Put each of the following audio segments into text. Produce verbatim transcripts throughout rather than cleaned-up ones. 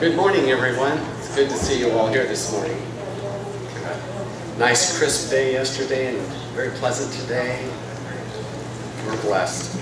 Good morning, everyone. It's good to see you all here this morning. Nice crisp day yesterday and very pleasant today. We're blessed.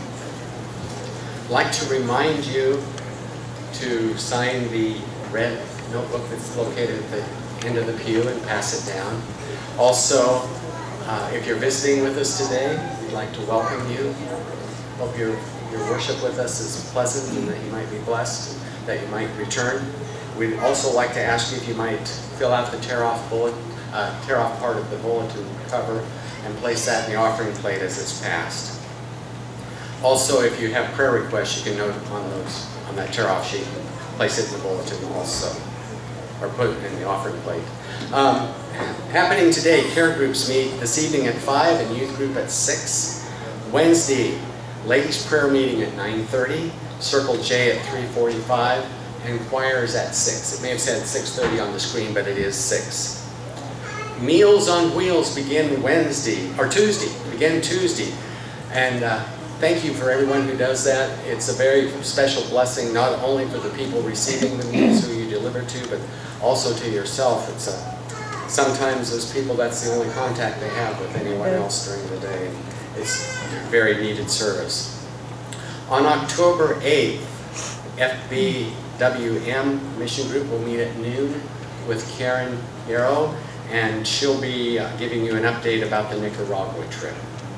I'd like to remind you to sign the red notebook that's located at the end of the pew and pass it down. Also, uh, if you're visiting with us today, we'd like to welcome you. Hope your, your worship with us is pleasant and that you might be blessed, that you might return. We'd also like to ask you if you might fill out the tear-off bullet, uh, tear-off part of the bulletin cover and place that in the offering plate as it's passed. Also, if you have prayer requests, you can note on those on that tear-off sheet and place it in the bulletin also, or put it in the offering plate. Um, happening today, care groups meet this evening at five and youth group at six. Wednesday, ladies prayer meeting at nine thirty, Circle J at three forty-five, and choirs at six. It may have said six thirty on the screen, but it is six. Meals on Wheels begin Wednesday, or Tuesday, begin Tuesday. And uh, thank you for everyone who does that. It's a very special blessing, not only for the people receiving the meals who you deliver to, but also to yourself. It's a, sometimes those people, that's the only contact they have with anyone else during the day. And it's a very needed service. On October eighth, F B W M Mission Group will meet at noon with Karen Yarrow, and she'll be uh, giving you an update about the Nicaragua trip.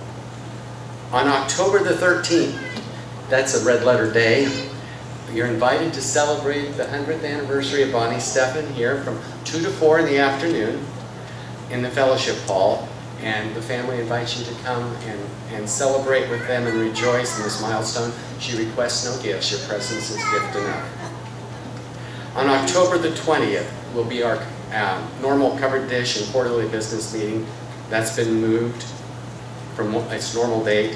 On October the thirteenth, that's a red letter day, you're invited to celebrate the hundredth anniversary of Bonnie Stephan here from two to four in the afternoon in the fellowship hall, and the family invites you to come and, and celebrate with them and rejoice in this milestone. She requests no gifts, your presence is gift enough. On October the twentieth will be our uh, normal covered dish and quarterly business meeting. That's been moved from its normal date.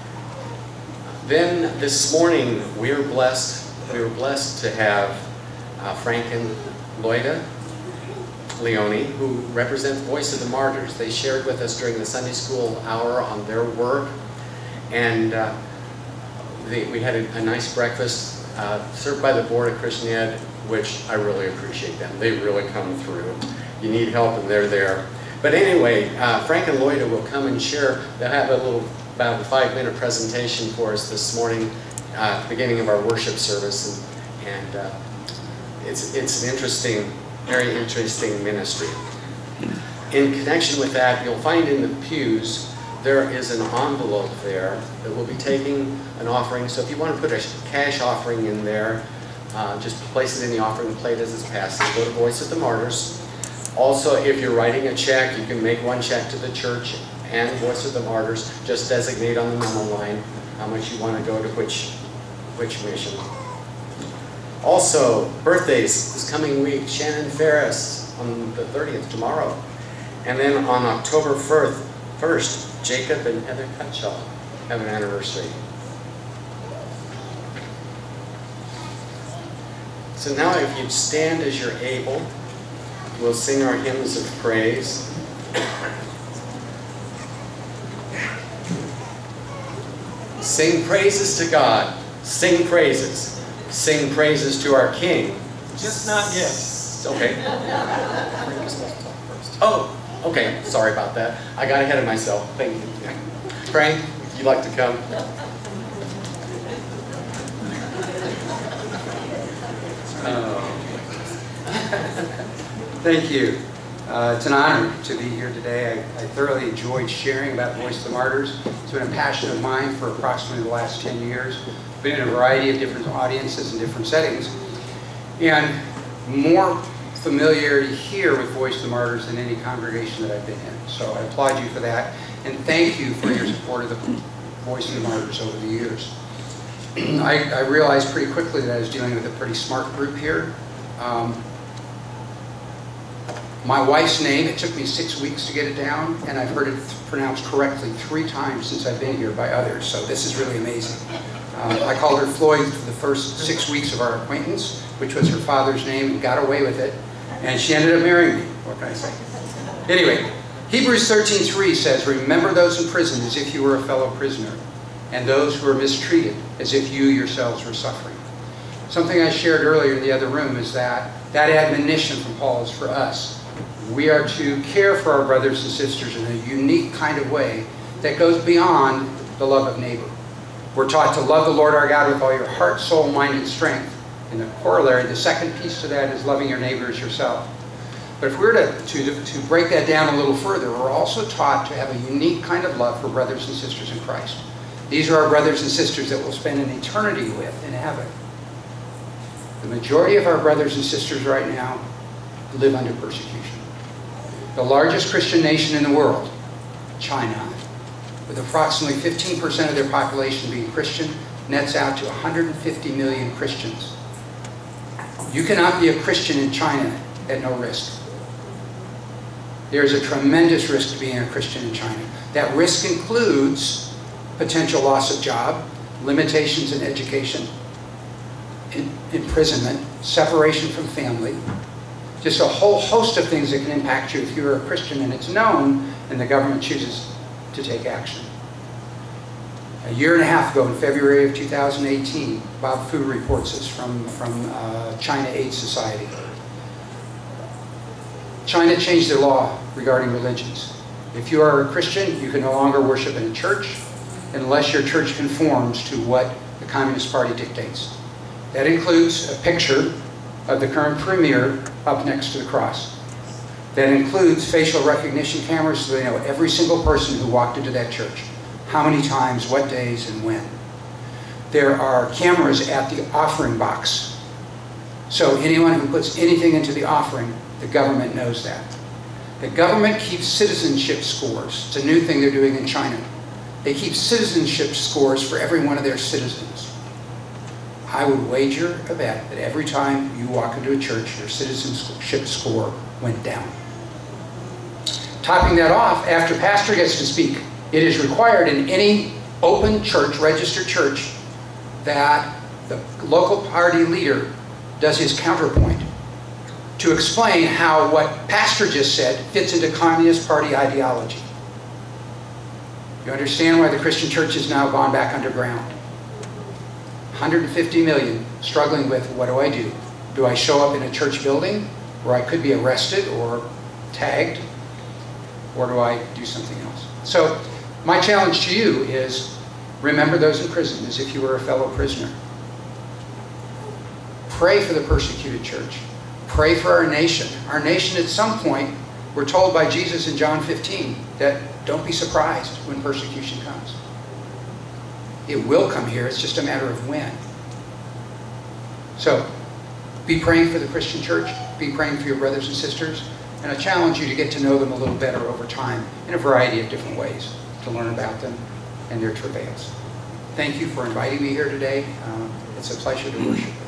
Then this morning we were blessed. We were blessed to have uh, Frank and Loida Leone, who represent Voice of the Martyrs. They shared with us during the Sunday school hour on their work, and uh, they, we had a, a nice breakfast uh, served by the board of Christian Ed, which I really appreciate them. They really come through. You need help and they're there. But anyway, uh, Frank and Loida will come and share. They'll have a little, about a five minute presentation for us this morning uh, at the beginning of our worship service. And, and uh, it's, it's an interesting, very interesting ministry. In connection with that, you'll find in the pews, there is an envelope there that will be taking an offering. So if you want to put a cash offering in there, uh, just place it in the offering plate as it's passed. Go to Voice of the Martyrs. Also, if you're writing a check, you can make one check to the church and Voice of the Martyrs. Just designate on the memo line how much you want to go to which, which mission. Also, birthdays this coming week. Shannon Ferris on the thirtieth, tomorrow. And then on October first, Jacob and Heather Cutshall have an anniversary. So now if you'd stand as you're able, we'll sing our hymns of praise. Sing praises to God. Sing praises. Sing praises to our King. Just not yet. Okay. Oh, okay. Sorry about that. I got ahead of myself. Thank you. Frank, if you'd like to come. Oh. Thank you. Uh, it's an honor to be here today. I, I thoroughly enjoyed sharing about Voice of the Martyrs. It's been a passion of mine for approximately the last ten years. I've been in a variety of different audiences and different settings. And more familiarity here with Voice of the Martyrs than any congregation that I've been in. So I applaud you for that. And thank you for your support of the Voice of the Martyrs over the years. I, I realized pretty quickly that I was dealing with a pretty smart group here. Um, my wife's name, it took me six weeks to get it down, and I've heard it pronounced correctly three times since I've been here by others, so this is really amazing. Um, I called her Floyd for the first six weeks of our acquaintance, which was her father's name, and got away with it, and she ended up marrying me. What can I say? Anyway, Hebrews thirteen three says, remember those in prison as if you were a fellow prisoner, and those who are mistreated as if you yourselves were suffering. Something I shared earlier in the other room is that that admonition from Paul is for us. We are to care for our brothers and sisters in a unique kind of way that goes beyond the love of neighbor. We're taught to love the Lord our God with all your heart, soul, mind, and strength. And the corollary, the second piece to that is loving your neighbor as yourself. But if we were to, to, to break that down a little further, we're also taught to have a unique kind of love for brothers and sisters in Christ. These are our brothers and sisters that we'll spend an eternity with in heaven. The majority of our brothers and sisters right now live under persecution. The largest Christian nation in the world, China, with approximately fifteen percent of their population being Christian, nets out to one hundred fifty million Christians. You cannot be a Christian in China at no risk. There is a tremendous risk to being a Christian in China. That risk includes potential loss of job, limitations in education, in, imprisonment, separation from family, just a whole host of things that can impact you if you're a Christian and it's known and the government chooses to take action. A year and a half ago, in February of two thousand eighteen, Bob Fu reports this from, from uh, China Aid Society. China changed their law regarding religions. If you are a Christian, you can no longer worship in a church unless your church conforms to what the Communist Party dictates. That includes a picture of the current premier up next to the cross. That includes facial recognition cameras so they know every single person who walked into that church, how many times, what days, and when. There are cameras at the offering box. So anyone who puts anything into the offering, the government knows that. The government keeps citizenship scores. It's a new thing they're doing in China. They keep citizenship scores for every one of their citizens. I would wager a bet that every time you walk into a church, your citizenship score went down. Topping that off, after pastor gets to speak, it is required in any open church, registered church, that the local party leader does his counterpoint to explain how what pastor just said fits into Communist Party ideology. You understand why the Christian church has now gone back underground. one hundred fifty million struggling with, what do I do? Do I show up in a church building where I could be arrested or tagged? Or do I do something else? So my challenge to you is remember those in prison as if you were a fellow prisoner. Pray for the persecuted church. Pray for our nation. Our nation at some point, we're told by Jesus in John fifteen that don't be surprised when persecution comes. It will come here, it's just a matter of when. So, be praying for the Christian church, be praying for your brothers and sisters, and I challenge you to get to know them a little better over time in a variety of different ways, to learn about them and their travails. Thank you for inviting me here today. Um, it's a pleasure to worship with you.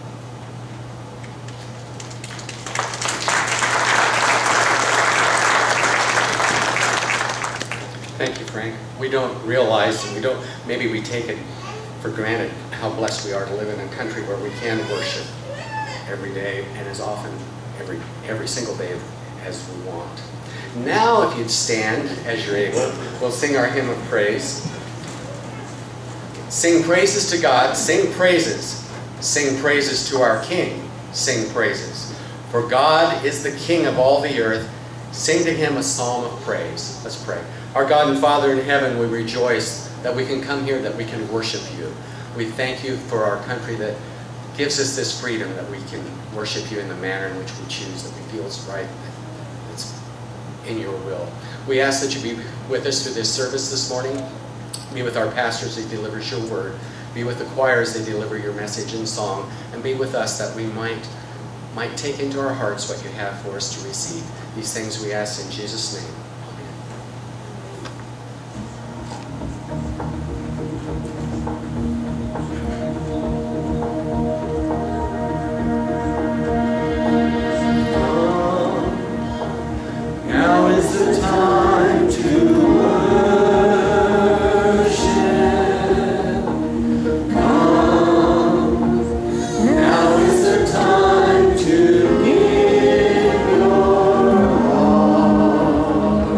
Thank you, Frank. We don't realize, and we don't, maybe we take it for granted how blessed we are to live in a country where we can worship every day and as often, every, every single day as we want. Now, if you'd stand as you're able, we'll sing our hymn of praise. Sing praises to God, sing praises. Sing praises to our King, sing praises. For God is the King of all the earth. Sing to Him a psalm of praise. Let's pray. Our God and Father in heaven, we rejoice that we can come here, that we can worship you. We thank you for our country that gives us this freedom, that we can worship you in the manner in which we choose, that we feel is right, that it's in your will. We ask that you be with us through this service this morning. Be with our pastors as they deliver your word. Be with the choir as they deliver your message in song. And be with us that we might, might take into our hearts what you have for us to receive. These things we ask in Jesus' name. Time to give your all.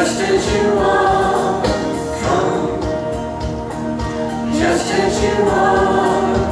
just as you are, come, just as you are.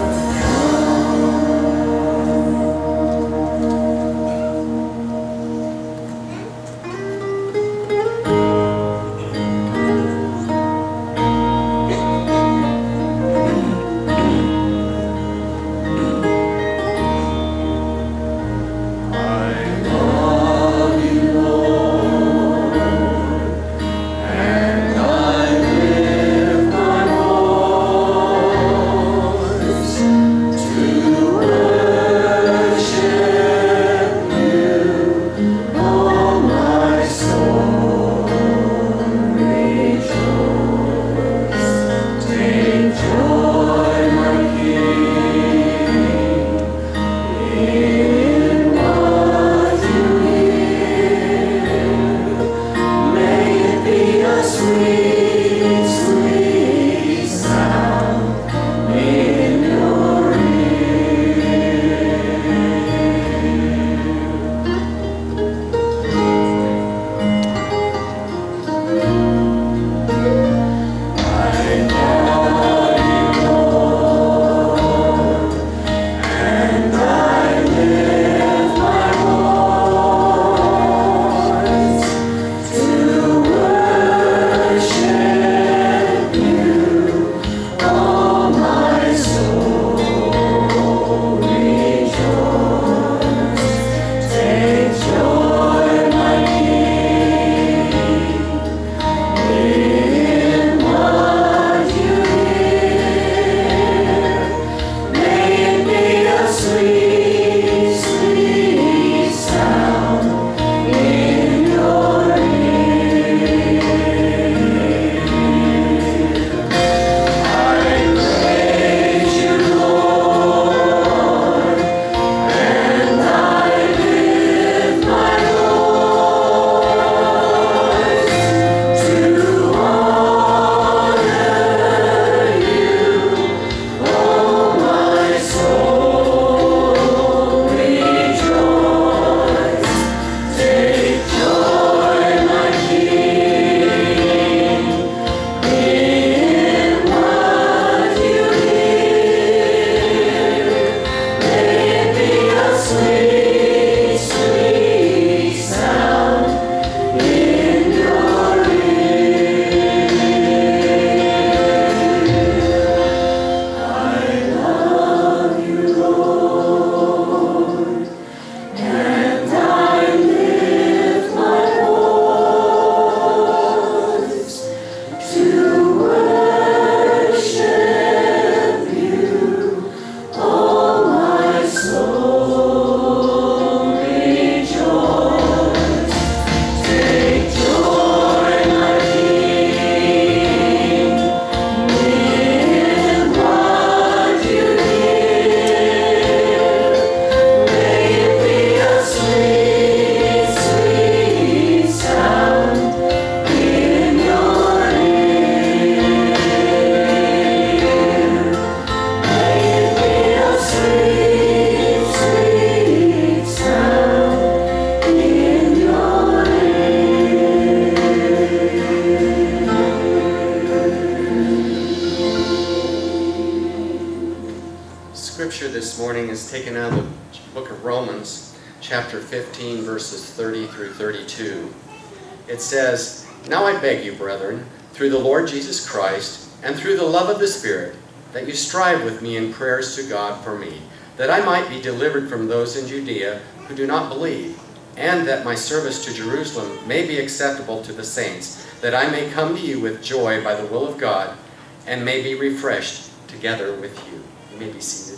Taken out of the book of Romans, chapter fifteen, verses thirty through thirty-two. It says, "Now I beg you, brethren, through the Lord Jesus Christ, and through the love of the Spirit, that you strive with me in prayers to God for me, that I might be delivered from those in Judea who do not believe, and that my service to Jerusalem may be acceptable to the saints, that I may come to you with joy by the will of God, and may be refreshed together with you." You may be seated.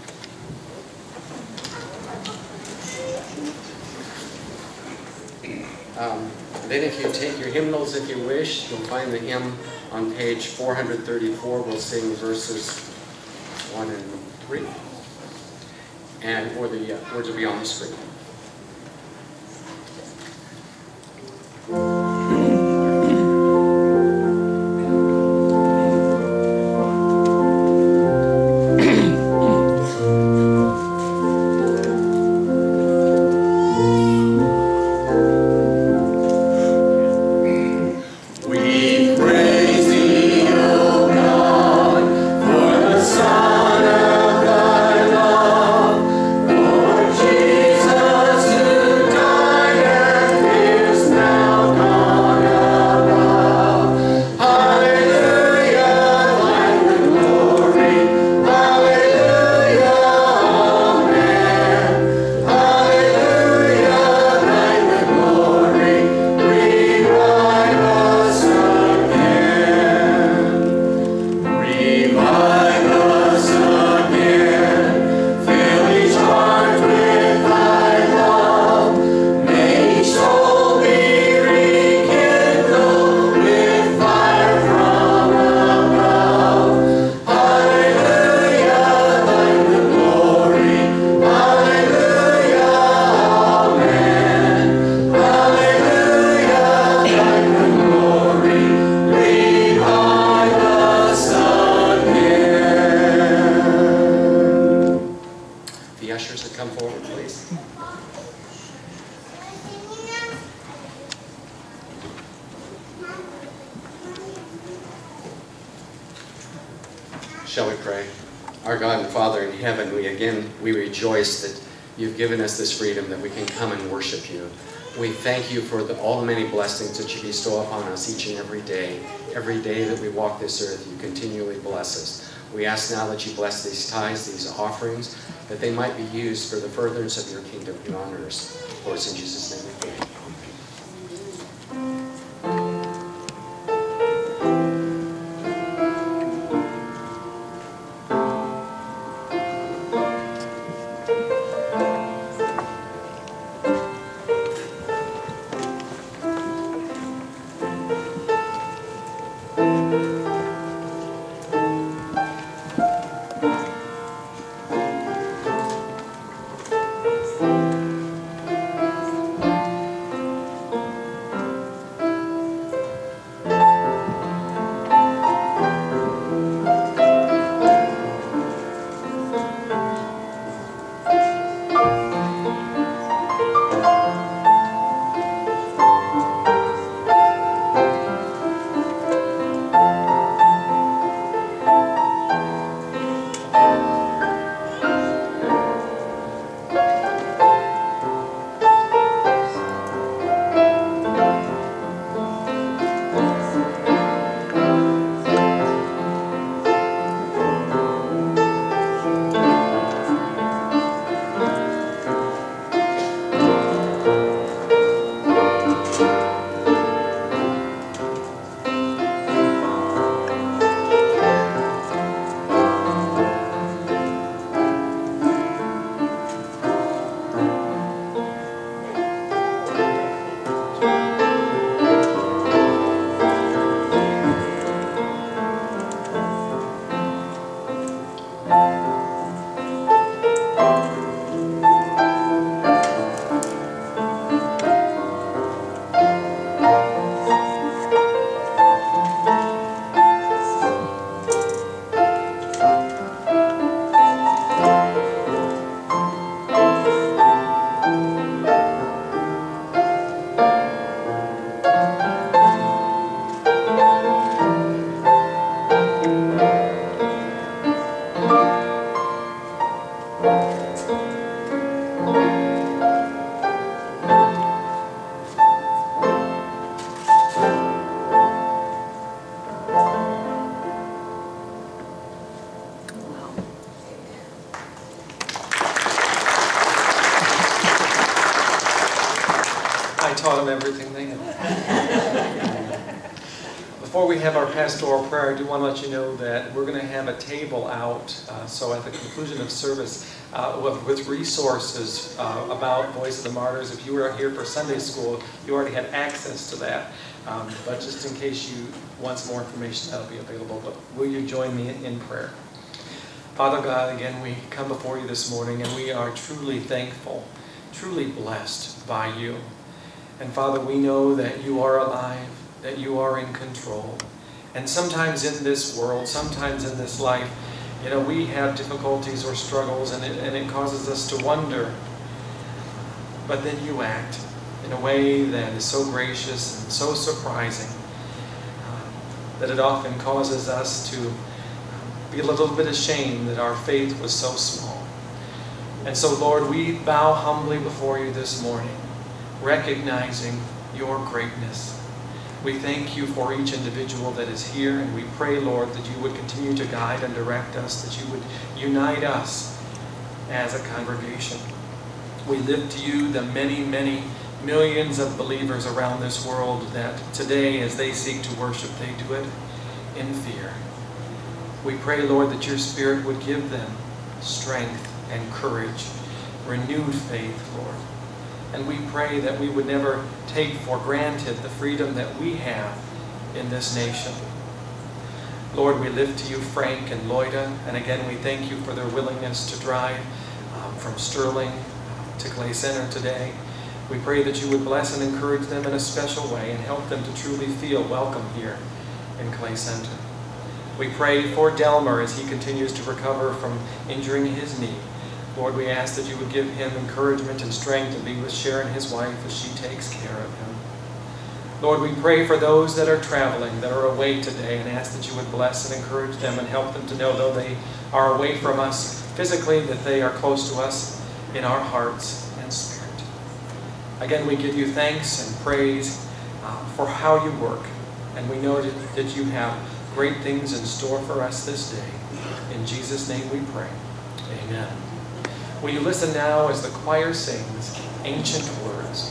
Um, then if you take your hymnals, if you wish, you'll find the hymn on page four hundred thirty-four. We'll sing verses one and three. And or the uh, words will be on the screen. Shall we pray? Our God and Father in heaven, we again, we rejoice that you've given us this freedom that we can come and worship you. We thank you for the, all the many blessings that you bestow upon us each and every day. Every day that we walk this earth, you continually bless us. We ask now that you bless these tithes, these offerings, that they might be used for the furtherance of your kingdom here on earth. For it's in Jesus' name we pray. I taught them everything they know. Before we have our pastoral prayer, I do want to let you know that we're going to have a table out. Uh, so at the conclusion of service, uh, with, with resources uh, about Voice of the Martyrs. If you were here for Sunday school, you already had access to that. Um, but just in case you want some more information, that'll be available. But will you join me in prayer? Father God, again, we come before you this morning, and we are truly thankful, truly blessed by you. And Father, we know that you are alive, that you are in control. And sometimes in this world, sometimes in this life, you know, we have difficulties or struggles, and it, and it causes us to wonder. But then you act in a way that is so gracious and so surprising uh, that it often causes us to be a little bit ashamed that our faith was so small. And so, Lord, we bow humbly before you this morning, recognizing your greatness. We thank you for each individual that is here, and we pray, Lord, that you would continue to guide and direct us, that you would unite us as a congregation. We lift to you the many, many millions of believers around this world that today, as they seek to worship, they do it in fear. We pray, Lord, that your Spirit would give them strength and courage, renewed faith, Lord. And we pray that we would never take for granted the freedom that we have in this nation. Lord, we lift to you Frank and Loida, and again we thank you for their willingness to drive um, from Sterling to Clay Center today. We pray that you would bless and encourage them in a special way and help them to truly feel welcome here in Clay Center. We pray for Delmer as he continues to recover from injuring his knee. Lord, we ask that you would give him encouragement and strength and be with Sharon, his wife, as she takes care of him. Lord, we pray for those that are traveling, that are away today, and ask that you would bless and encourage them and help them to know, though they are away from us physically, that they are close to us in our hearts and spirit. Again, we give you thanks and praise uh, for how you work, and we know that, that you have great things in store for us this day. In Jesus' name we pray. Amen. Will you listen now as the choir sings Ancient Words?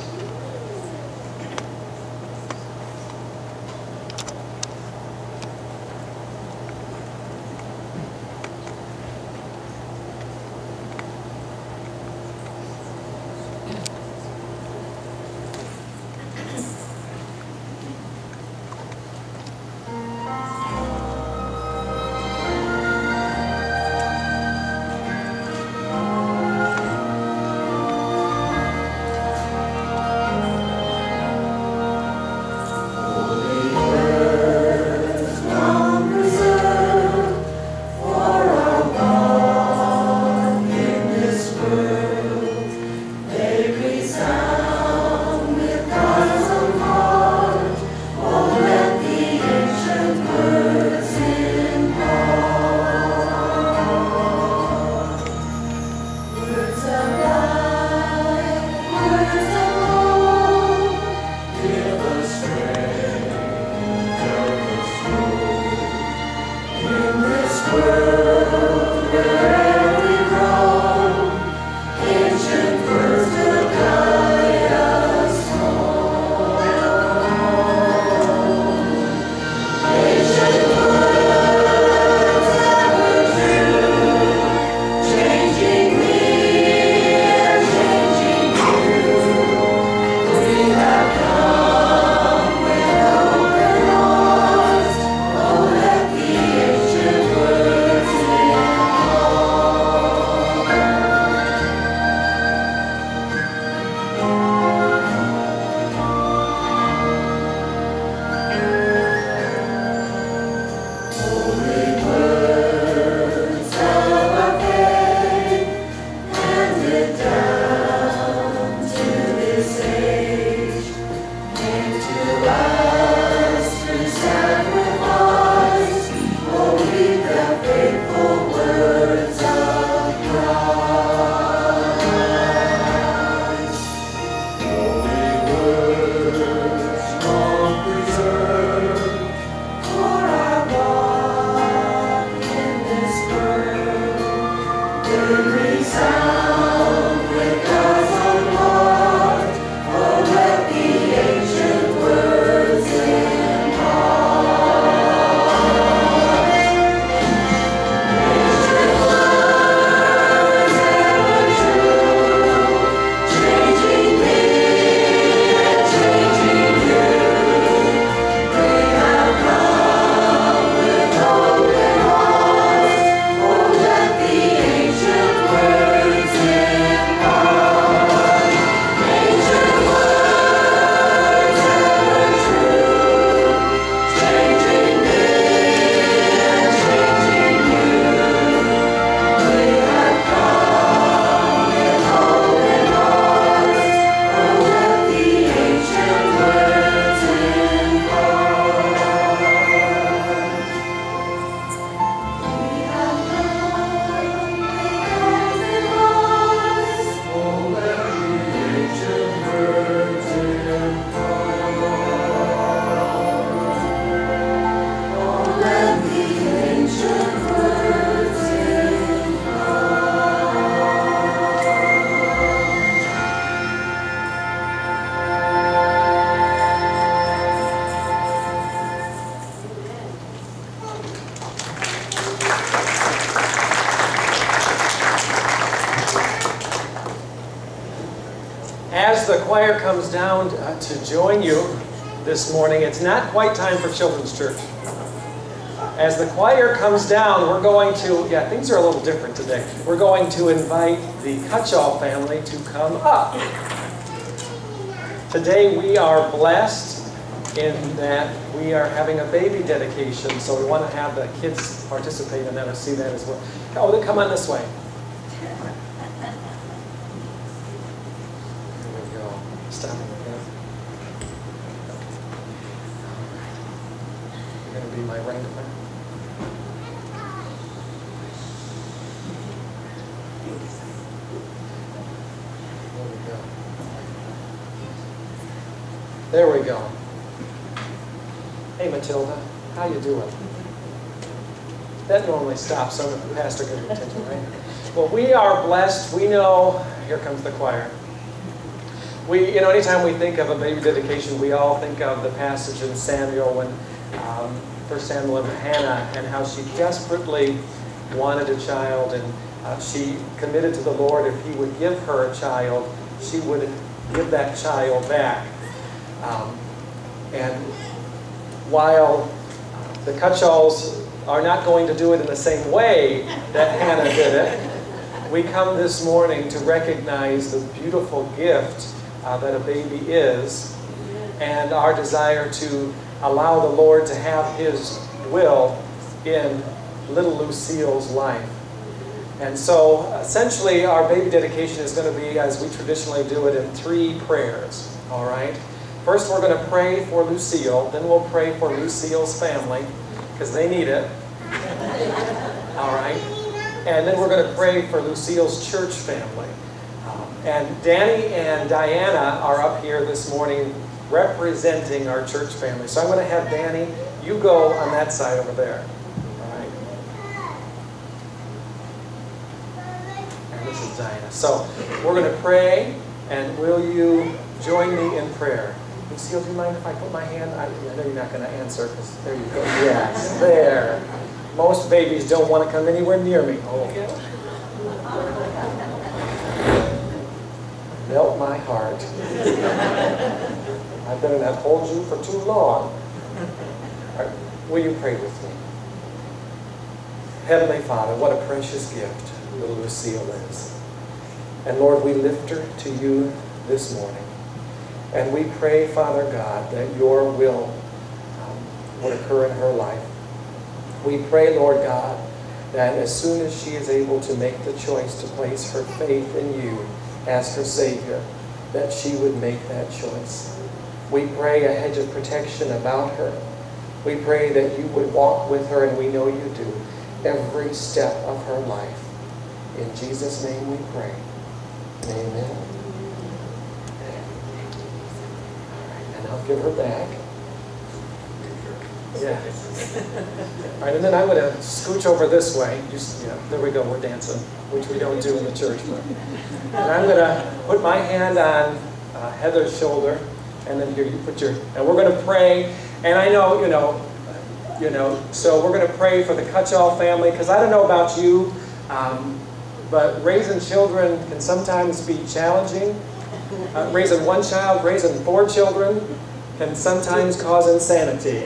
As the choir comes down uh, to join you this morning, it's not quite time for Children's Church. As the choir comes down, we're going to, yeah, things are a little different today. We're going to invite the Cutchall family to come up. Today we are blessed in that we are having a baby dedication, so we want to have the kids participate in that or see that as well. Oh, they come on this way. Here we go. Stop. going to be my wrangler. There we go. There we go. Hey, Matilda, how you doing? That normally stops so that the pastor gets attention, right? Well, we are blessed. We know, here comes the choir. We, you know, anytime we think of a baby dedication, we all think of the passage in Samuel when, um, First Samuel and Hannah, and how she desperately wanted a child, and uh, she committed to the Lord if He would give her a child, she would give that child back. Um, and while the Cutchalls are not going to do it in the same way that Hannah did it, we come this morning to recognize the beautiful gift uh, that a baby is, and our desire to allow the Lord to have His will in little Lucille's life. And so, essentially, our baby dedication is going to be, as we traditionally do it, in three prayers, all right? First, we're going to pray for Lucille, then we'll pray for Lucille's family, because they need it, all right? And then we're going to pray for Lucille's church family. Um, and Danny and Diana are up here this morning representing our church family. So I'm going to have Danny, you go on that side over there. All right? And this is Diana. So we're going to pray, and will you join me in prayer? Lucille, do you mind if I put my hand? I, I know you're not going to answer, because there you go. Yes, there. Most babies don't want to come anywhere near me. Oh. Melt my heart. I better not hold you for too long. All right, will you pray with me? Heavenly Father, what a precious gift little Lucille is. And Lord, we lift her to you this morning. And we pray, Father God, that your will um, would occur in her life. We pray, Lord God, that as soon as she is able to make the choice to place her faith in you as her Savior, that she would make that choice. We pray a hedge of protection about her. We pray that you would walk with her, and we know you do, every step of her life. In Jesus' name we pray. Amen. And I'll give her back. Yeah. All right, and then I'm going to scooch over this way. Just, yeah, there we go, we're dancing, which we don't do in the church. But. And I'm going to put my hand on uh, Heather's shoulder, and then here you put your, and we're going to pray. And I know, you know, you know, so we're going to pray for the Cutchall family, because I don't know about you, um, but raising children can sometimes be challenging. Uh, raising one child, raising four children, can sometimes cause insanity.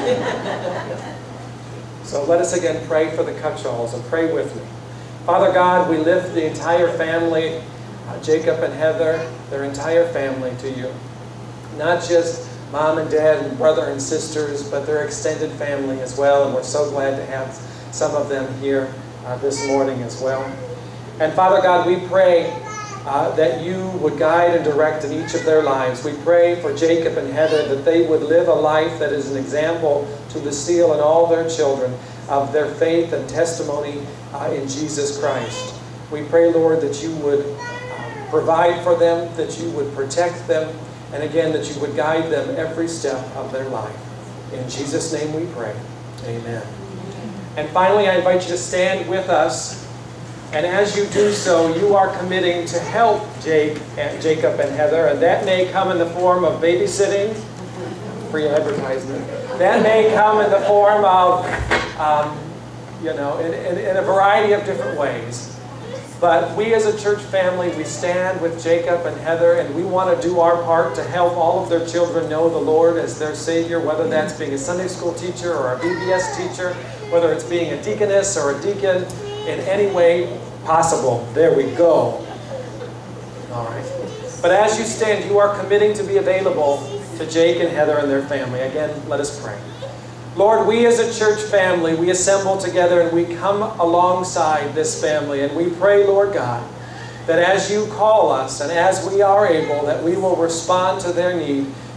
So let us again pray for the Cutchalls, and pray with me. Father God, we lift the entire family, uh, Jacob and Heather, their entire family to you. Not just mom and dad and brother and sisters, but their extended family as well, and we're so glad to have some of them here uh, this morning as well. And Father God, we pray Uh, that you would guide and direct in each of their lives. We pray for Jacob and Heather that they would live a life that is an example to Lucille and all their children of their faith and testimony uh, in Jesus Christ. We pray, Lord, that you would uh, provide for them, that you would protect them, and again, that you would guide them every step of their life. In Jesus' name we pray. Amen. And finally, I invite you to stand with us. And as you do so, you are committing to help Jake and Jacob and Heather, and that may come in the form of babysitting, free advertisement. That may come in the form of, um, you know, in, in, in a variety of different ways. But we as a church family, we stand with Jacob and Heather, and we want to do our part to help all of their children know the Lord as their Savior, whether that's being a Sunday school teacher or a B B S teacher, whether it's being a deaconess or a deacon, in any way possible. There we go. All right. But as you stand, you are committing to be available to Jake and Heather and their family. Again, let us pray. Lord, we as a church family, we assemble together and we come alongside this family. And we pray, Lord God, that as you call us and as we are able, that we will respond to their need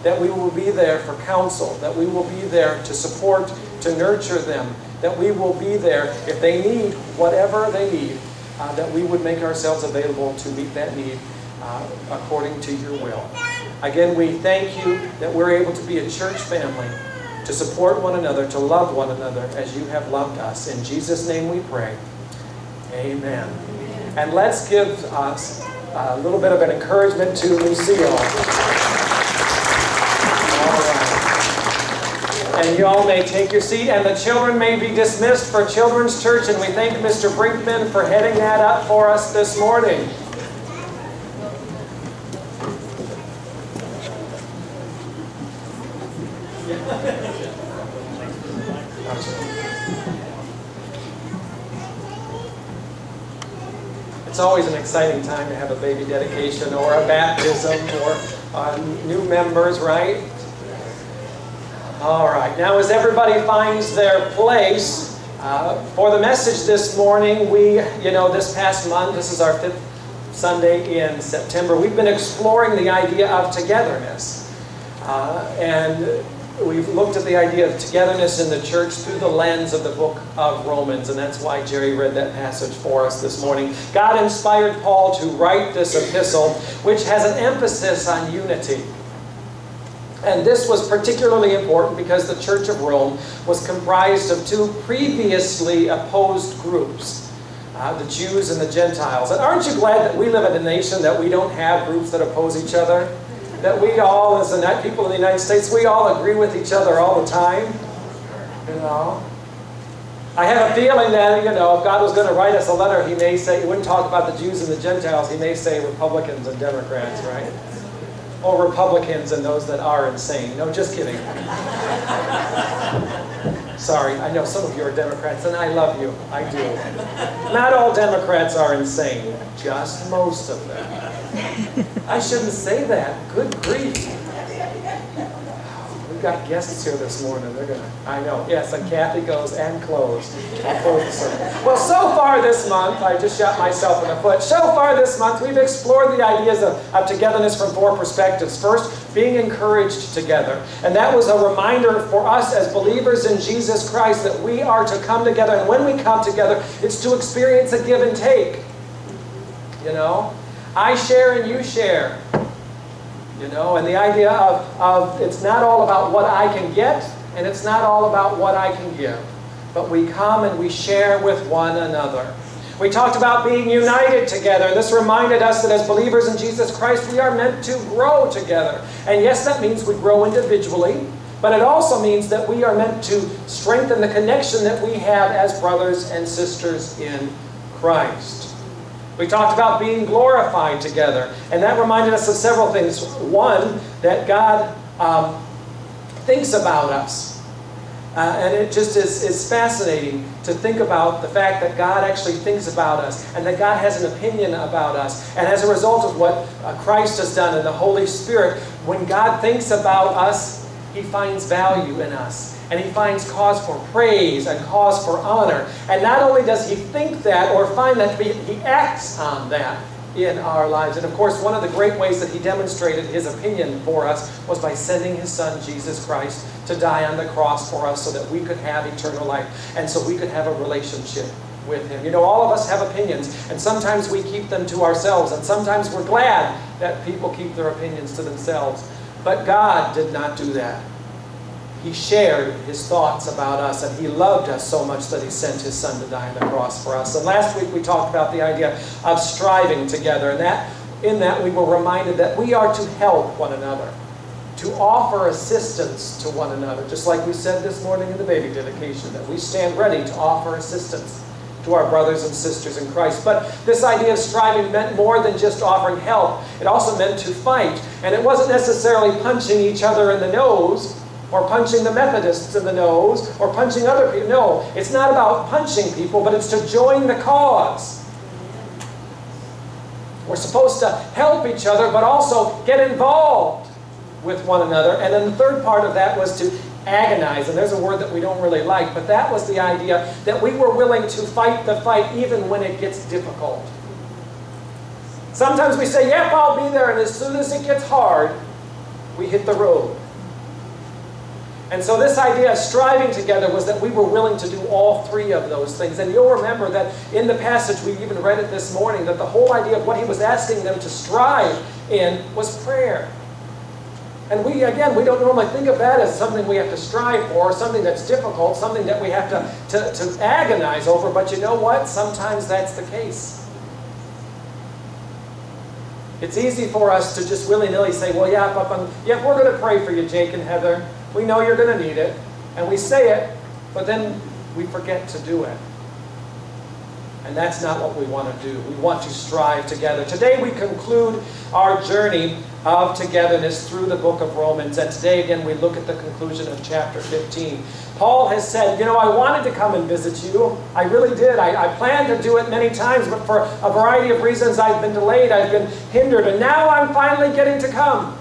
that we will be there for counsel, that we will be there to support, to nurture them, that we will be there if they need whatever they need, uh, that we would make ourselves available to meet that need uh, according to your will. Again, we thank you that we're able to be a church family, to support one another, to love one another as you have loved us. In Jesus' name we pray. Amen. And let's give us a little bit of an encouragement to Lucille. All right. And you all may take your seat, and the children may be dismissed for Children's Church, and we thank Mister Brinkman for heading that up for us this morning. It's always an exciting time to have a baby dedication or a baptism or uh, new members, right? All right. Now, as everybody finds their place, uh, for the message this morning, we, you know, this past month, this is our fifth Sunday in September, we've been exploring the idea of togetherness. Uh, and we've looked at the idea of togetherness in the church through the lens of the book of Romans, and that's why Jerry read that passage for us this morning. God inspired Paul to write this epistle, which has an emphasis on unity. And this was particularly important because the Church of Rome was comprised of two previously opposed groups, uh, the Jews and the Gentiles. And aren't you glad that we live in a nation that we don't have groups that oppose each other? That we all, as the people in the United States, we all agree with each other all the time. You know? I have a feeling that, you know, if God was going to write us a letter, He may say, He wouldn't talk about the Jews and the Gentiles, He may say Republicans and Democrats, right? Or Republicans and those that are insane. No, just kidding. Sorry, I know some of you are Democrats, and I love you. I do. Not all Democrats are insane, just most of them. I shouldn't say that. Good grief. We've got guests here this morning. They're gonna. I know. Yes, and Kathy goes and close. I'll close the sermon. Well, so far this month, I just shot myself in the foot. So far this month, we've explored the ideas of, of togetherness from four perspectives. First, being encouraged together. And that was a reminder for us as believers in Jesus Christ that we are to come together. And when we come together, it's to experience a give and take. You know? I share and you share. You know, and the idea of, of it's not all about what I can get, and it's not all about what I can give. But we come and we share with one another. We talked about being united together. And this reminded us that as believers in Jesus Christ, we are meant to grow together. And yes, that means we grow individually. But it also means that we are meant to strengthen the connection that we have as brothers and sisters in Christ. We talked about being glorified together, and that reminded us of several things. One, that God um, thinks about us. Uh, and it just is, is fascinating to think about the fact that God actually thinks about us, and that God has an opinion about us. And as a result of what uh, Christ has done and the Holy Spirit, when God thinks about us, He finds value in us. And He finds cause for praise and cause for honor. And not only does He think that or find that, but He acts on that in our lives. And of course, one of the great ways that He demonstrated His opinion for us was by sending His Son, Jesus Christ, to die on the cross for us so that we could have eternal life and so we could have a relationship with Him. You know, all of us have opinions, and sometimes we keep them to ourselves, and sometimes we're glad that people keep their opinions to themselves. But God did not do that. He shared His thoughts about us, and He loved us so much that He sent His Son to die on the cross for us. And last week we talked about the idea of striving together, and that in that we were reminded that we are to help one another, to offer assistance to one another, just like we said this morning in the baby dedication, that we stand ready to offer assistance to our brothers and sisters in Christ. But this idea of striving meant more than just offering help. It also meant to fight, and it wasn't necessarily punching each other in the nose, or punching the Methodists in the nose, or punching other people. No, it's not about punching people, but it's to join the cause. We're supposed to help each other, but also get involved with one another. And then the third part of that was to agonize. And there's a word that we don't really like, but that was the idea that we were willing to fight the fight even when it gets difficult. Sometimes we say, yep, I'll be there, and as soon as it gets hard, we hit the road. And so this idea of striving together was that we were willing to do all three of those things. And you'll remember that in the passage, we even read it this morning, that the whole idea of what he was asking them to strive in was prayer. And we, again, we don't normally think of that as something we have to strive for, something that's difficult, something that we have to, to, to agonize over. But you know what? Sometimes that's the case. It's easy for us to just willy-nilly say, well, yeah, Papa, yeah, we're going to pray for you, Jake and Heather. We know you're going to need it. And we say it, but then we forget to do it. And that's not what we want to do. We want to strive together. Today we conclude our journey of togetherness through the book of Romans. And today, again, we look at the conclusion of chapter fifteen. Paul has said, you know, I wanted to come and visit you. I really did. I, I planned to do it many times, but for a variety of reasons I've been delayed, I've been hindered, and now I'm finally getting to come.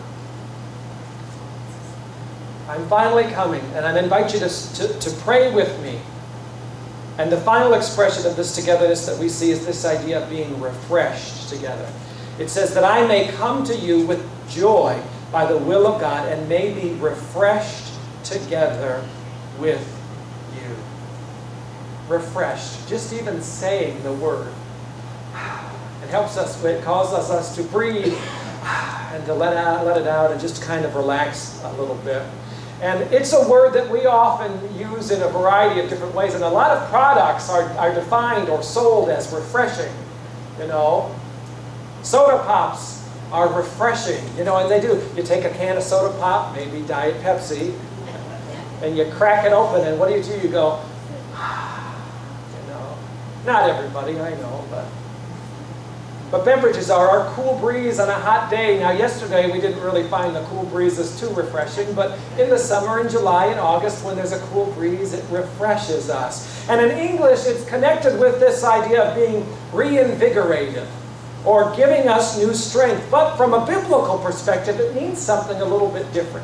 I'm finally coming, and I invite you to, to, to pray with me. And the final expression of this togetherness that we see is this idea of being refreshed together. It says that I may come to you with joy by the will of God and may be refreshed together with you. Refreshed. Just even saying the word. It helps us, it causes us to breathe and to let, out, let it out and just kind of relax a little bit. And it's a word that we often use in a variety of different ways. And a lot of products are, are defined or sold as refreshing. You know, soda pops are refreshing. You know, and they do. You take a can of soda pop, maybe Diet Pepsi, and you crack it open, and what do you do? You go, you know. Not everybody, I know, but... But beverages are our cool breeze on a hot day. Now, yesterday we didn't really find the cool breezes too refreshing, but in the summer, in July and August, when there's a cool breeze, it refreshes us. And in English, it's connected with this idea of being reinvigorated or giving us new strength. But from a biblical perspective, it means something a little bit different.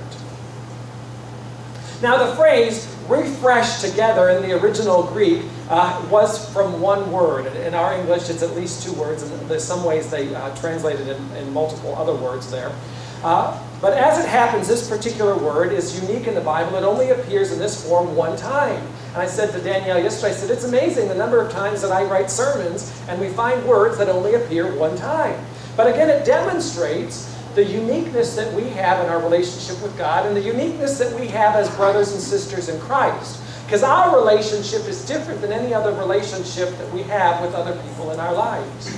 Now, the phrase refresh together in the original Greek uh, was from one word. In our English, it's at least two words, and in some ways they uh, translated in, in multiple other words there. Uh, but as it happens, this particular word is unique in the Bible. It only appears in this form one time. And I said to Danielle yesterday, I said, it's amazing the number of times that I write sermons, and we find words that only appear one time. But again, it demonstrates the uniqueness that we have in our relationship with God and the uniqueness that we have as brothers and sisters in Christ. Because our relationship is different than any other relationship that we have with other people in our lives.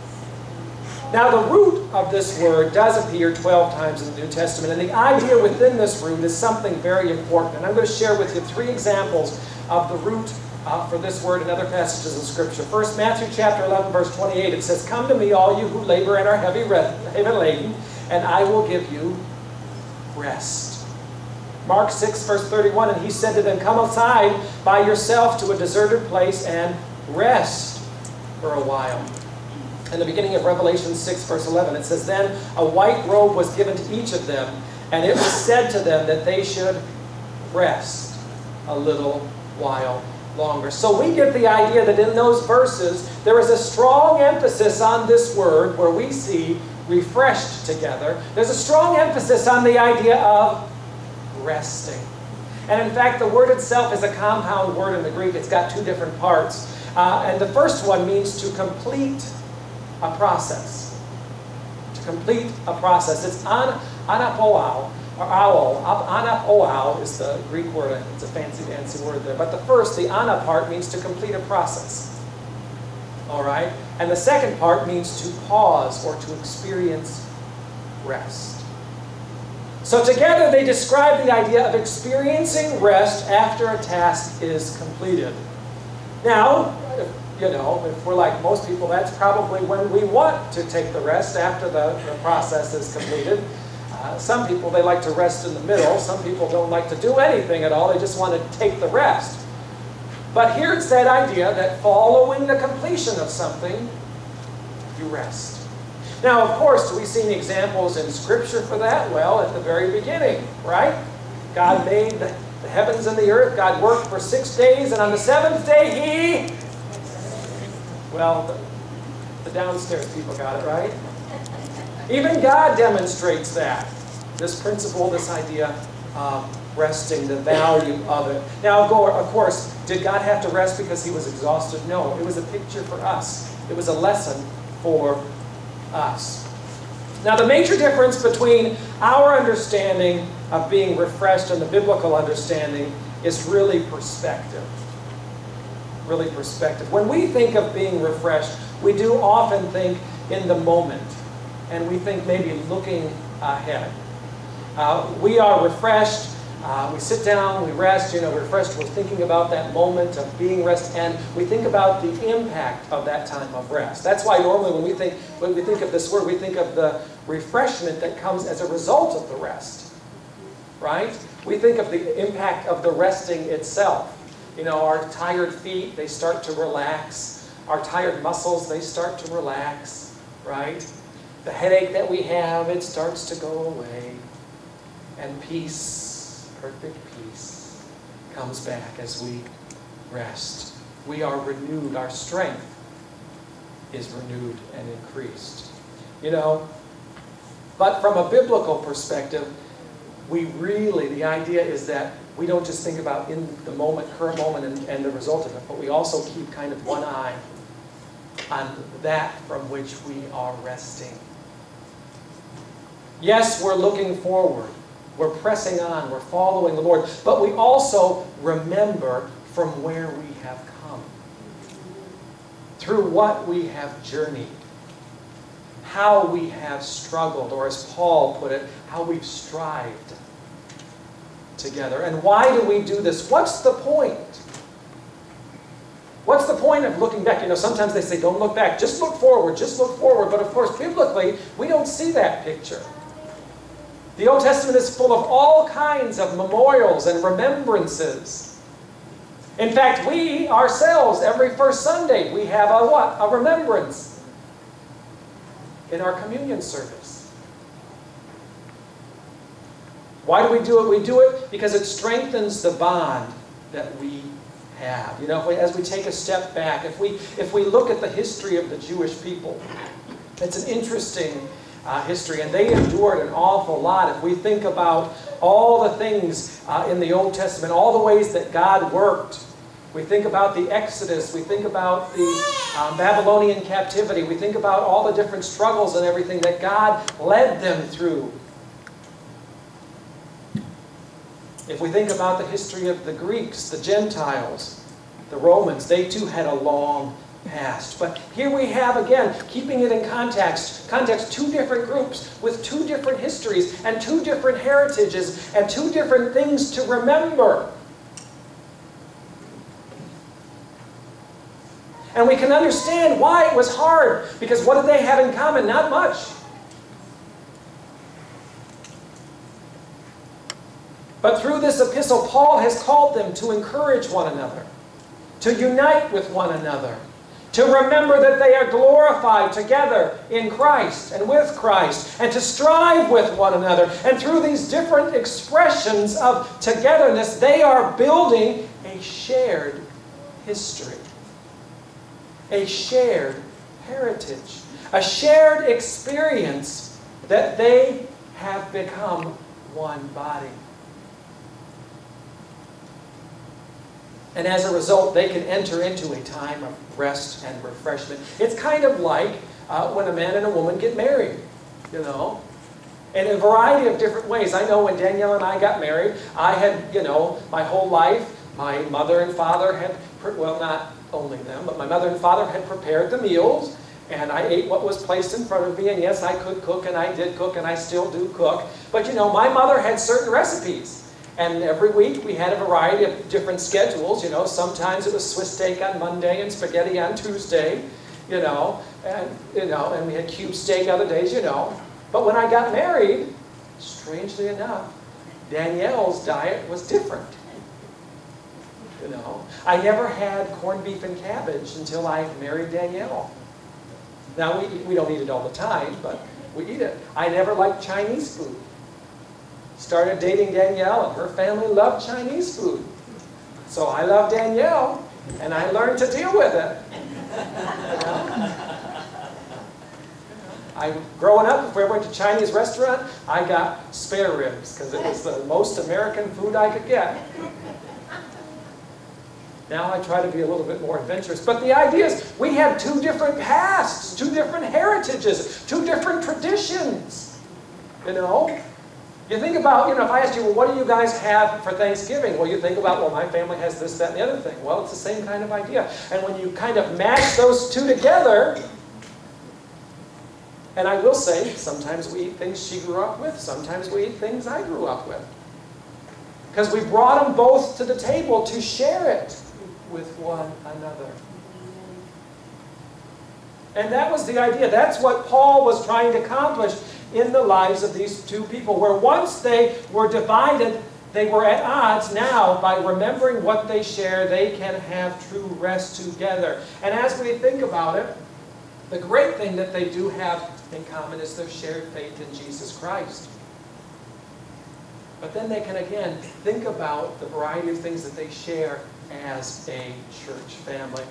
Now, the root of this word does appear twelve times in the New Testament, and the idea within this root is something very important. And I'm going to share with you three examples of the root uh, for this word in other passages of Scripture. First, Matthew chapter eleven, verse twenty-eight, it says, "Come to me, all you who labor and are heavy, heavy laden, and I will give you rest." Mark six, verse thirty-one, "And he said to them, come outside by yourself to a deserted place and rest for a while." In the beginning of Revelation six, verse eleven, it says, "Then a white robe was given to each of them, and it was said to them that they should rest a little while longer." So we get the idea that in those verses, there is a strong emphasis on this word where we see refreshed together. There's a strong emphasis on the idea of resting. And in fact, the word itself is a compound word in the Greek. It's got two different parts. Uh, and the first one means to complete a process. To complete a process. It's an, anapoao, or owl. Anapoao is the Greek word. It's a fancy, fancy word there. But the first, the ana part, means to complete a process. All right? And the second part means to pause or to experience rest. So together they describe the idea of experiencing rest after a task is completed. Now, you know, if we're like most people, that's probably when we want to take the rest after the, the process is completed. Uh, some people, they like to rest in the middle. Some people don't like to do anything at all. They just want to take the rest. But here it's that idea that following the completion of something, you rest. Now, of course, do we see any examples in Scripture for that? Well, at the very beginning, right? God made the, the heavens and the earth. God worked for six days, and on the seventh day, He... Well, the, the downstairs people got it, right? Even God demonstrates that. this principle, this idea of resting, the value of it. Now, of course, did God have to rest because he was exhausted? No, it was a picture for us. It was a lesson for us. Now, the major difference between our understanding of being refreshed and the biblical understanding is really perspective. Really perspective. When we think of being refreshed, we do often think in the moment, and we think maybe looking ahead. Uh, we are refreshed, uh, we sit down, we rest, you know, we're refreshed, we're thinking about that moment of being rest, and we think about the impact of that time of rest. That's why normally when we think, when we think of this word, we think of the refreshment that comes as a result of the rest, right? We think of the impact of the resting itself. You know, our tired feet, they start to relax. Our tired muscles, they start to relax, right? The headache that we have, it starts to go away. And peace, perfect peace, comes back as we rest. We are renewed. Our strength is renewed and increased. You know, but from a biblical perspective, we really, the idea is that we don't just think about in the moment, current moment, and, and the result of it, but we also keep kind of one eye on that from which we are resting. Yes, we're looking forward. We're pressing on. We're following the Lord. But we also remember from where we have come. Through what we have journeyed. How we have struggled, or as Paul put it, how we've strived together. And why do we do this? What's the point? What's the point of looking back? You know, sometimes they say, don't look back, just look forward, just look forward. But of course, biblically, we don't see that picture. The Old Testament is full of all kinds of memorials and remembrances. In fact, we ourselves, every first Sunday, we have a what? A remembrance in our communion service. Why do we do it? We do it because it strengthens the bond that we have. You know, if we, as we take a step back, if we, if we look at the history of the Jewish people, it's an interesting uh, history, and they endured an awful lot. If we think about all the things uh, in the Old Testament, all the ways that God worked, we think about the Exodus, we think about the um, Babylonian captivity, we think about all the different struggles and everything that God led them through. If we think about the history of the Greeks, the Gentiles, the Romans, they too had a long past. But here we have, again, keeping it in context, context, two different groups with two different histories and two different heritages and two different things to remember. And we can understand why it was hard, because what did they have in common? Not much. But through this epistle, Paul has called them to encourage one another, to unite with one another, to remember that they are glorified together in Christ and with Christ, and to strive with one another. And through these different expressions of togetherness, they are building a shared history, a shared heritage, a shared experience that they have become one body. And as a result, they can enter into a time of rest and refreshment. It's kind of like uh, when a man and a woman get married, you know, in a variety of different ways. I know when Danielle and I got married, I had, you know, my whole life, my mother and father had, well, not only them, but my mother and father had prepared the meals, and I ate what was placed in front of me, and yes, I could cook, and I did cook, and I still do cook. But, you know, my mother had certain recipes. And every week we had a variety of different schedules, you know. Sometimes it was Swiss steak on Monday and spaghetti on Tuesday, you know. And, you know, and we had cube steak other days, you know. But when I got married, strangely enough, Danielle's diet was different. You know, I never had corned beef and cabbage until I married Danielle. Now, we, we don't eat it all the time, but we eat it. I never liked Chinese food. Started dating Danielle, and her family loved Chinese food. So I love Danielle, and I learned to deal with it. You know? I, growing up, if we went to a Chinese restaurant, I got spare ribs because it was the most American food I could get. Now I try to be a little bit more adventurous. But the idea is we have two different pasts, two different heritages, two different traditions. You know? You think about, you know, if I asked you, well, what do you guys have for Thanksgiving? Well, you think about, well, my family has this, that, and the other thing. Well, it's the same kind of idea. And when you kind of mash those two together, and I will say, sometimes we eat things she grew up with, sometimes we eat things I grew up with. Because we brought them both to the table to share it with one another. And that was the idea. That's what Paul was trying to accomplish in the lives of these two people, where once they were divided, they were at odds. Now, by remembering what they share, they can have true rest together. And as we think about it, the great thing that they do have in common is their shared faith in Jesus Christ. But then they can again think about the variety of things that they share as a church family.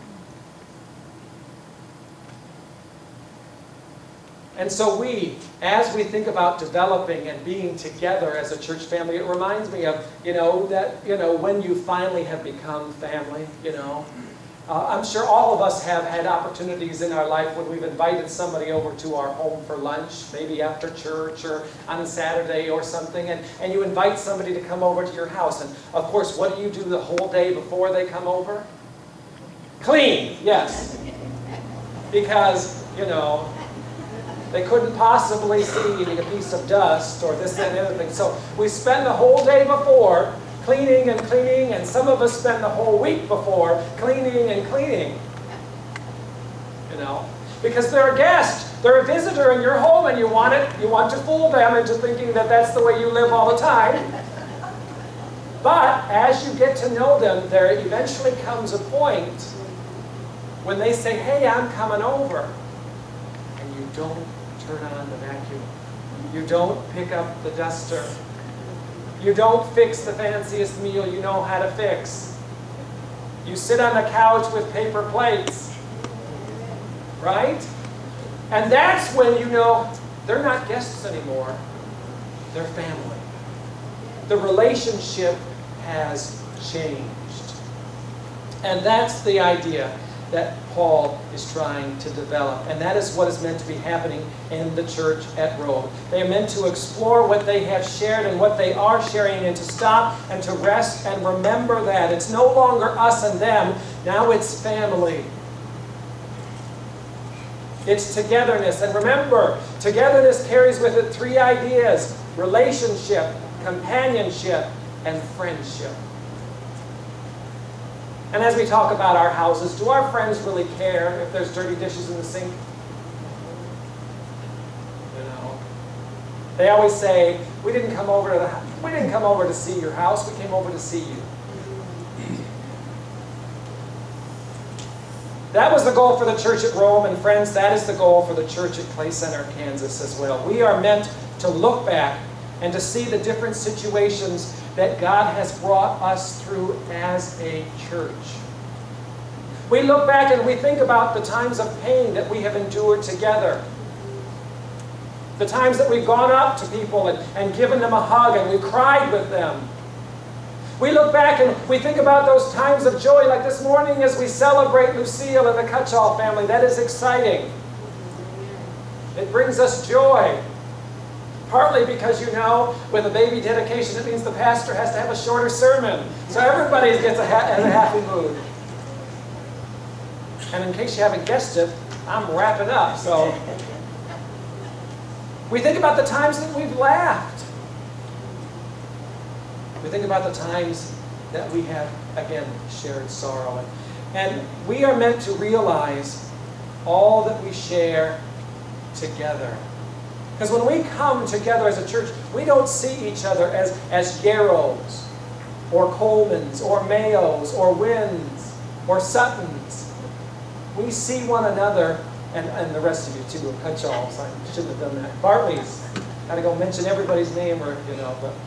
And so we, as we think about developing and being together as a church family, it reminds me of, you know, that, you know, when you finally have become family, you know. Uh, I'm sure all of us have had opportunities in our life when we've invited somebody over to our home for lunch, maybe after church or on a Saturday or something, and, and you invite somebody to come over to your house. And of course, what do you do the whole day before they come over? Clean, yes. Because, you know, they couldn't possibly see a piece of dust or this, that, and the other thing. So we spend the whole day before cleaning and cleaning, and some of us spend the whole week before cleaning and cleaning. You know, because they're a guest, they're a visitor in your home, and you want it, you want to fool them into thinking that that's the way you live all the time. But as you get to know them, there eventually comes a point when they say, "Hey, I'm coming over," and you don't turn on the vacuum. You don't pick up the duster. You don't fix the fanciest meal you know how to fix. You sit on the couch with paper plates. Right? And that's when you know they're not guests anymore. They're family. The relationship has changed. And that's the idea that Paul is trying to develop. And that is what is meant to be happening in the church at Rome. They are meant to explore what they have shared and what they are sharing, and to stop and to rest and remember that. It's no longer us and them. Now it's family. It's togetherness. And remember, togetherness carries with it three ideas: relationship, companionship, and friendship. And as we talk about our houses, do our friends really care if there's dirty dishes in the sink? You know, they always say, "We didn't come over to the we didn't come over to see your house. We came over to see you." That was the goal for the church at Rome, and friends, that is the goal for the church at Clay Center, Kansas as well. We are meant to look back and to see the different situations that God has brought us through as a church. We look back and we think about the times of pain that we have endured together. The times that we've gone up to people and, and given them a hug and we cried with them. We look back and we think about those times of joy, like this morning as we celebrate Lucille and the Cutchall family. That is exciting. It brings us joy. Partly because, you know, with a baby dedication, it means the pastor has to have a shorter sermon. So everybody gets a, ha in a happy mood. And in case you haven't guessed it, I'm wrapping up. So we think about the times that we've laughed. We think about the times that we have, again, shared sorrow. And we are meant to realize all that we share together. Because when we come together as a church, we don't see each other as, as Yarrows, or Colemans, or Mayos, or Winds, or Suttons. We see one another, and, and the rest of you too, of Cutchalls. I shouldn't have done that. Bartley's. Got to go mention everybody's name, or, you know, but...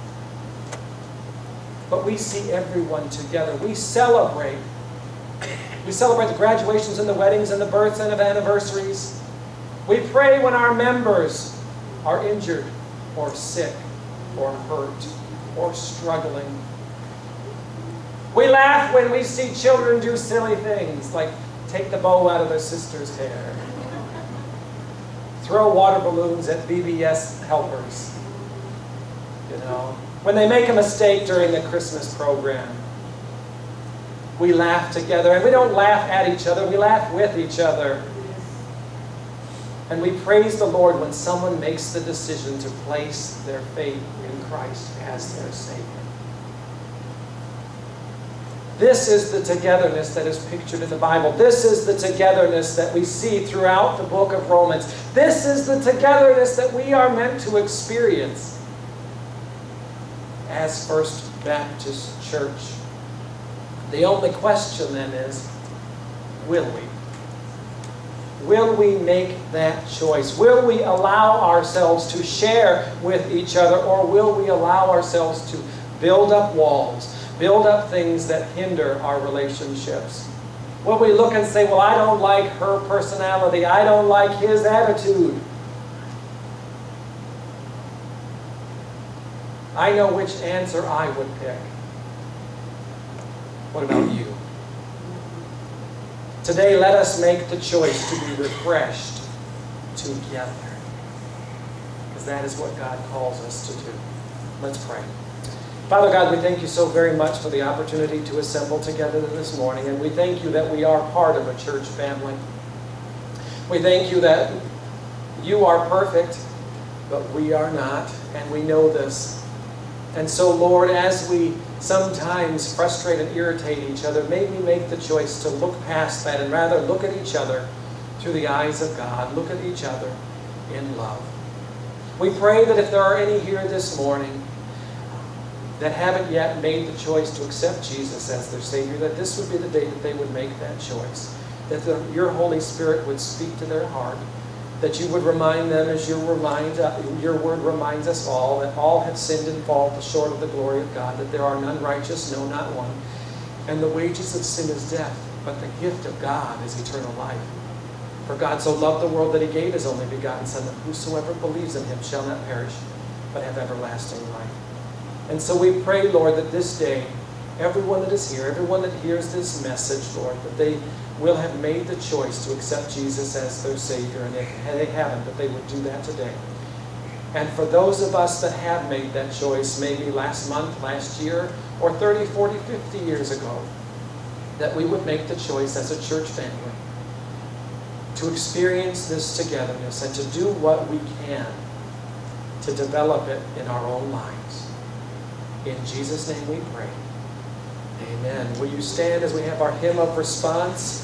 But we see everyone together. We celebrate. We celebrate the graduations and the weddings and the births and the anniversaries. We pray when our members are injured or sick or hurt or struggling. We laugh when we see children do silly things like take the bow out of their sister's hair, throw water balloons at V B S helpers, you know, when they make a mistake during the Christmas program. We laugh together, and we don't laugh at each other, we laugh with each other. And we praise the Lord when someone makes the decision to place their faith in Christ as their Savior. This is the togetherness that is pictured in the Bible. This is the togetherness that we see throughout the book of Romans. This is the togetherness that we are meant to experience as First Baptist Church. The only question then is, will we? Will we make that choice? Will we allow ourselves to share with each other, or will we allow ourselves to build up walls, build up things that hinder our relationships? Will we look and say, well, I don't like her personality, I don't like his attitude. I know which answer I would pick. What about you? Today, let us make the choice to be refreshed together, because that is what God calls us to do. Let's pray. Father God, we thank you so very much for the opportunity to assemble together this morning, and we thank you that we are part of a church family. We thank you that you are perfect, but we are not, and we know this. And so, Lord, as we sometimes frustrate and irritate each other, may we make the choice to look past that and rather look at each other through the eyes of God, look at each other in love. We pray that if there are any here this morning that haven't yet made the choice to accept Jesus as their Savior, that this would be the day that they would make that choice, that the, your Holy Spirit would speak to their heart, that you would remind them, as your, remind, uh, your word reminds us all, that all have sinned and fall short of the glory of God, that there are none righteous, no, not one. And the wages of sin is death, but the gift of God is eternal life. For God so loved the world that he gave his only begotten Son, that whosoever believes in him shall not perish, but have everlasting life. And so we pray, Lord, that this day, everyone that is here, everyone that hears this message, Lord, that they will have made the choice to accept Jesus as their Savior. And if they haven't, that they would do that today. And for those of us that have made that choice, maybe last month, last year, or thirty, forty, fifty years ago, that we would make the choice as a church family to experience this togetherness and to do what we can to develop it in our own lives. In Jesus' name we pray. Amen. Will you stand as we have our hymn of response?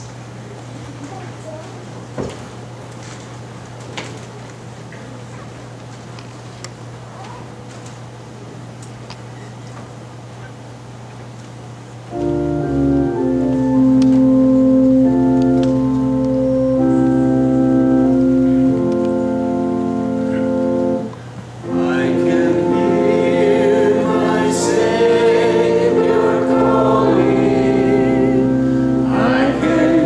I can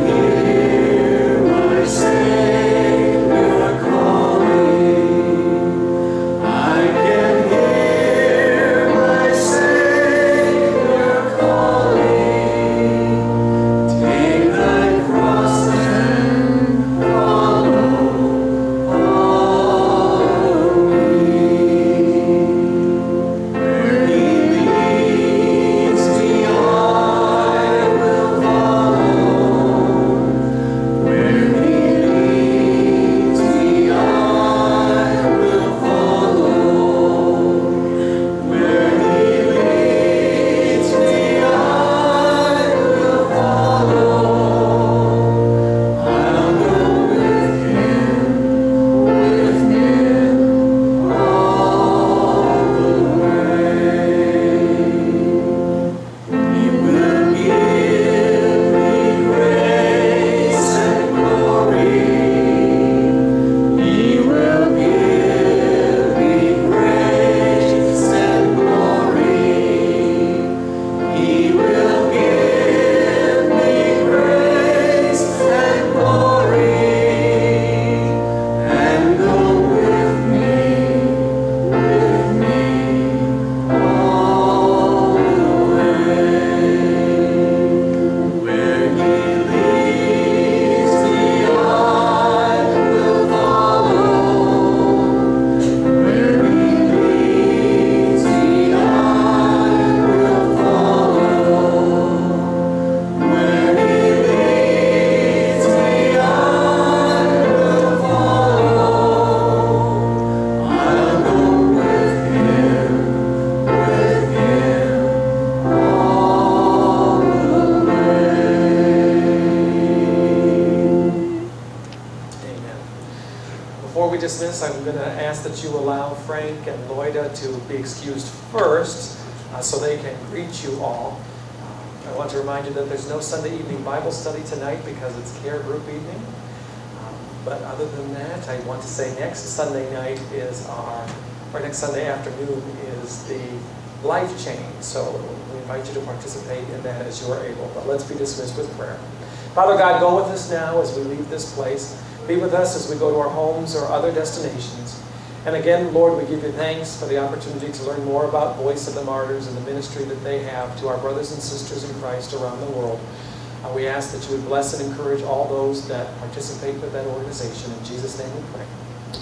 dismiss, I'm going to ask that you allow Frank and Loida to be excused first uh, so they can greet you all. Uh, I want to remind you that there's no Sunday evening Bible study tonight because it's care group evening. Um, but other than that, I want to say next Sunday night is our, or next Sunday afternoon is the Life Change. So we invite you to participate in that as you are able. But let's be dismissed with prayer. Father God, go with us now as we leave this place. Be with us as we go to our homes or other destinations. And again, Lord, we give you thanks for the opportunity to learn more about Voice of the Martyrs and the ministry that they have to our brothers and sisters in Christ around the world. Uh, we ask that you would bless and encourage all those that participate with that organization. In Jesus' name we pray.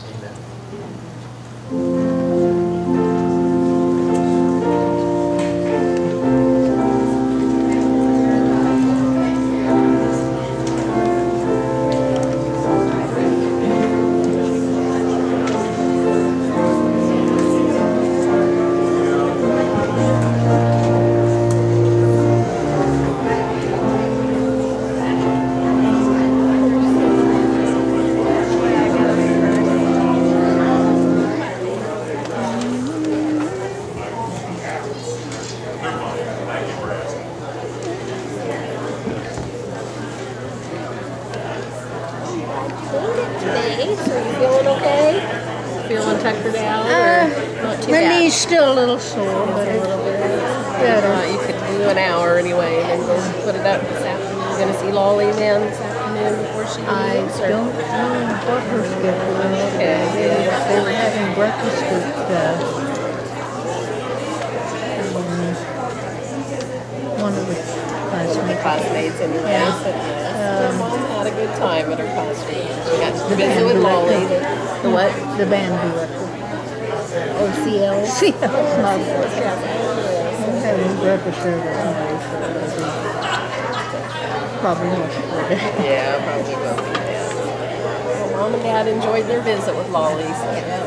Amen. Still a little sore, but a little bit. Uh, you could do an hour anyway and then go put it up this afternoon. You're going to see Lolly then this afternoon before she I leaves? don't know what her schedule is. Okay, They, yeah. they were having breakfast with uh, um, one of the classmates. Classmates anyway. Yeah. But, yeah. Um, Mom had a good time at her classroom. She got to The visit band with Lolly. director. The what? The band director. O C L. C L. I'm having breakfast there with somebody, so probably much better. Yeah, probably will be. Yeah. Well, Mom and Dad enjoyed their visit with Lolly. So yeah.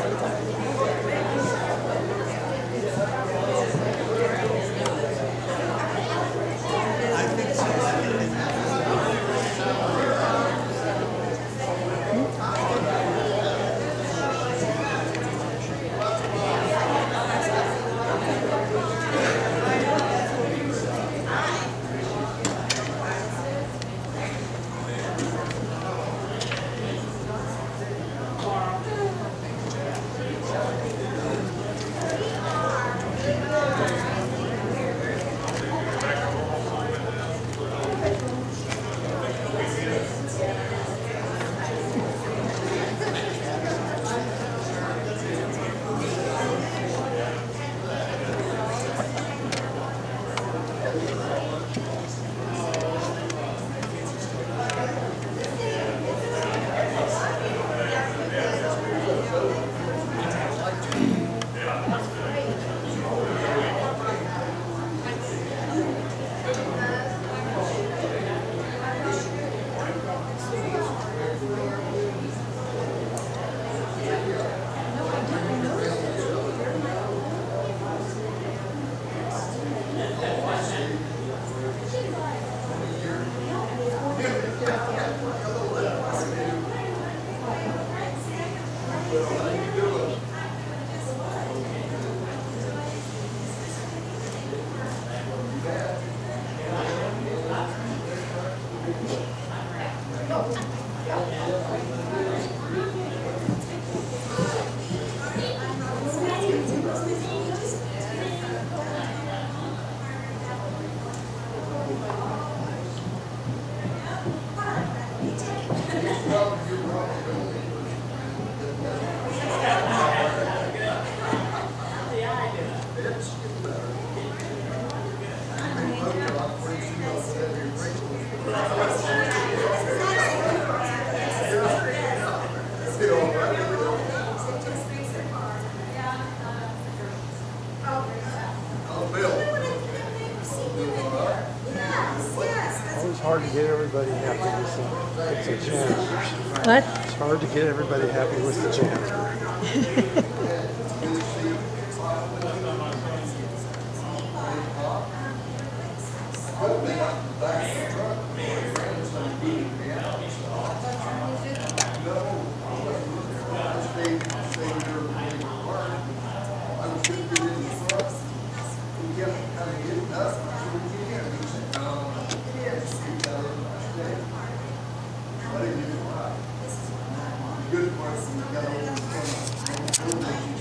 hard to get everybody happy with the, with the janitors. What? It's hard to get everybody happy with the janitor. good part, we got all the fun.